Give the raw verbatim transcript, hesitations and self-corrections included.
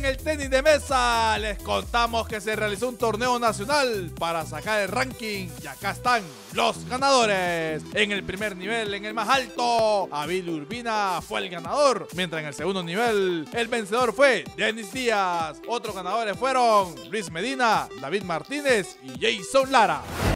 el tenis de mesa, les contamos que se realizó un torneo nacional para sacar el ranking y acá están los ganadores. En el primer nivel, en el más alto, Abil Urbina fue el ganador, mientras en el segundo nivel el vencedor fue Denis Díaz. Otros ganadores fueron Luis Medina, David Martínez y Jason Lara.